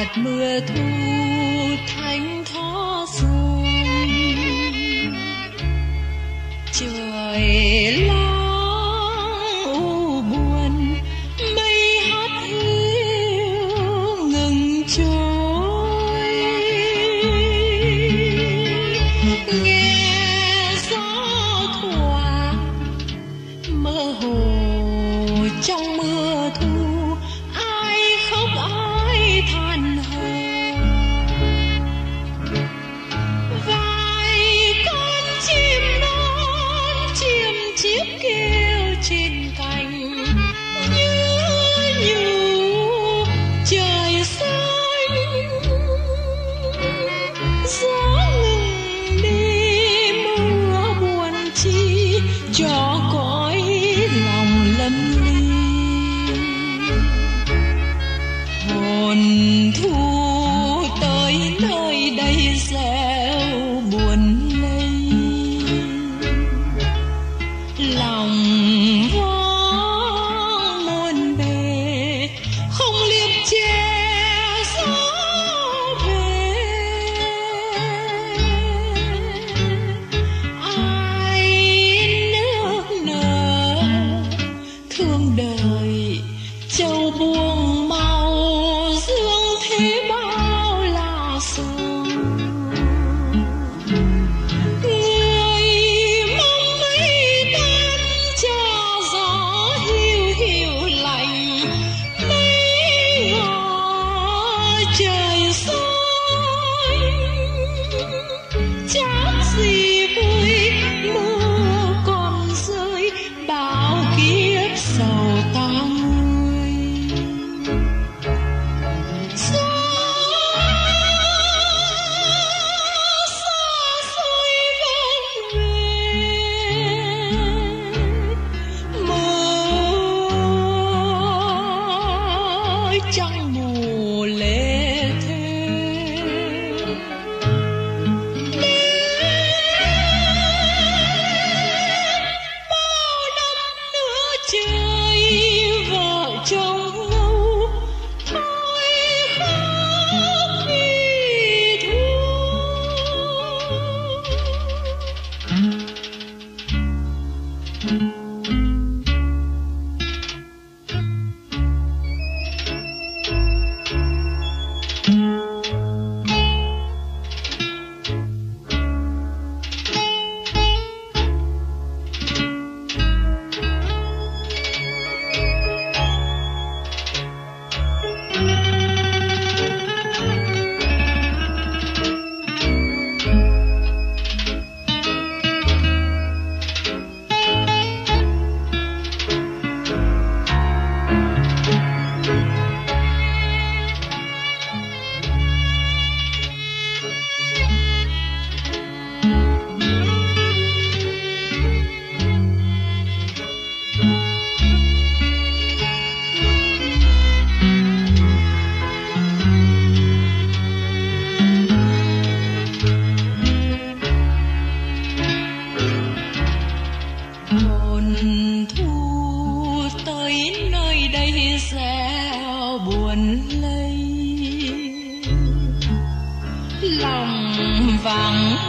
mưa thu thánh thó rơi, trời lắng u buồn, mây hát hiu ngừng trôi. Nghe gió thoảng mơ hồ trong mưa thu, ai khóc ai than hờ. Vài con chim non chim chiếc kêu trên cành, như trời xanh. Gió ngừng đi mưa buồn chi, cho cõi lòng lâm ly. Hồn thu tới nơi đây reo buồn lây, lòng vắng muôn bề không liệp che gió về. Ai nước nở thương đời châu buông mau, dương thế bao là sầu. Người mong mây tan cho gió hiu hiu lạnh, mây ngỏ trời xanh. Chắc gì vui mưa còn rơi, bao kiếp sầu tang nguôi. Gió xa xôi vẫn về, mơ trăng mù lệ thế. Bao năm nữa chơi vợ chồng lâu, thôi khóc vì hồn thu tới nơi đây reo buồn lây, lòng vắng